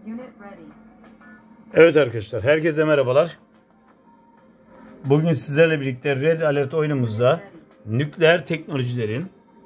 Evet arkadaşlar, herkese merhabalar. Bugün sizlerle birlikte Red Alert oyunumuzda nükleer teknolojilerin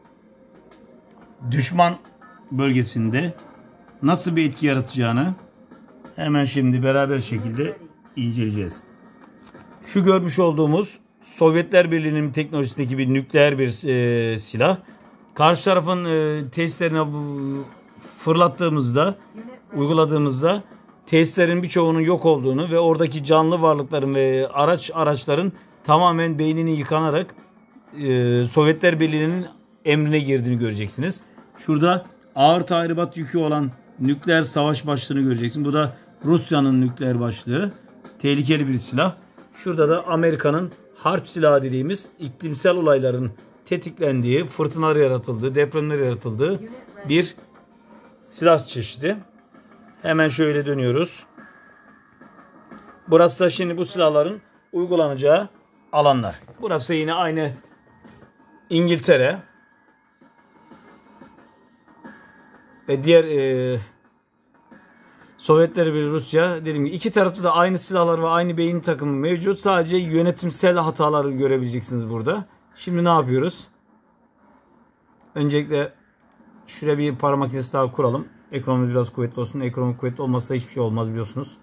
düşman bölgesinde nasıl bir etki yaratacağını hemen şimdi beraber şekilde inceleyeceğiz. Şu görmüş olduğumuz Sovyetler Birliği'nin teknolojisindeki bir nükleer bir silah. Karşı tarafın tesislerine fırlattığımızda, uyguladığımızda tesislerin birçoğunun yok olduğunu ve oradaki canlı varlıkların ve araçların tamamen beynini yıkanarak Sovyetler Birliği'nin emrine girdiğini göreceksiniz. Şurada ağır tahribat yükü olan nükleer savaş başlığını göreceksiniz. Bu da Rusya'nın nükleer başlığı. Tehlikeli bir silah. Şurada da Amerika'nın harp silahı dediğimiz iklimsel olayların tetiklendiği, fırtınalar yaratıldığı, depremler yaratıldığı bir silah çeşidi. Hemen şöyle dönüyoruz. Burası da şimdi bu silahların uygulanacağı alanlar. Burası yine aynı İngiltere ve diğer Sovyetler Birliği, Rusya. Dediğim gibi iki tarafta da aynı silahlar ve aynı beyin takımı mevcut. Sadece yönetimsel hataları görebileceksiniz burada. Şimdi ne yapıyoruz? Öncelikle şuraya bir para makinesi daha kuralım. Ekonomi biraz kuvvetli olsun. Ekonomi kuvvetli olmazsa hiçbir şey olmaz biliyorsunuz.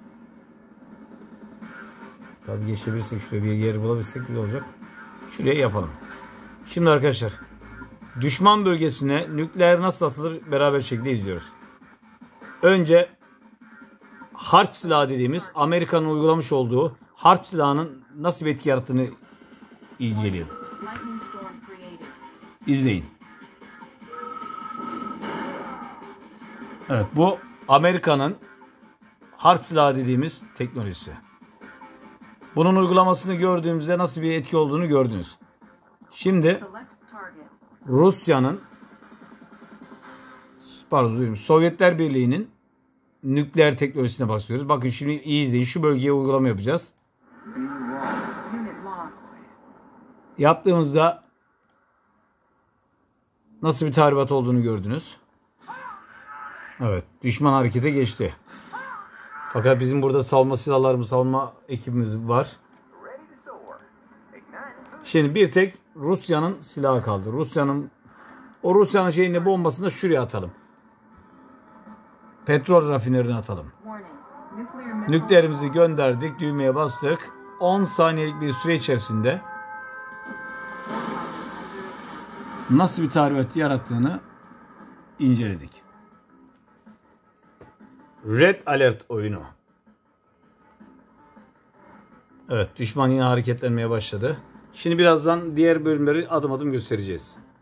Tabii geçebilirsek, şuraya bir yer bulabilirsek güzel olacak. Şuraya yapalım. Şimdi arkadaşlar, düşman bölgesine nükleer nasıl atılır beraber şekilde izliyoruz. Önce harp silahı dediğimiz Amerika'nın uygulamış olduğu harp silahının nasıl bir etki yarattığını izleyelim. İzleyin. Evet, bu Amerika'nın harp silahı dediğimiz teknolojisi. Bunun uygulamasını gördüğümüzde nasıl bir etki olduğunu gördünüz. Şimdi Sovyetler Birliği'nin nükleer teknolojisine bakıyoruz. Bakın şimdi iyi izleyin. Şu bölgeye uygulama yapacağız. Yaptığımızda nasıl bir tahribat olduğunu gördünüz. Evet, düşman harekete geçti. Fakat bizim burada savunma silahlarımız, savunma ekibimiz var. Şimdi bir tek Rusya'nın silahı kaldı. Rusya'nın şeyine bombasını da şuraya atalım. Petrol rafinerini atalım. Nükleerimizi gönderdik, düğmeye bastık. 10 saniyelik bir süre içerisinde nasıl bir tahribat yarattığını inceledik. Red Alert oyunu. Evet, düşman yine hareketlenmeye başladı. Şimdi birazdan diğer bölümleri adım adım göstereceğiz.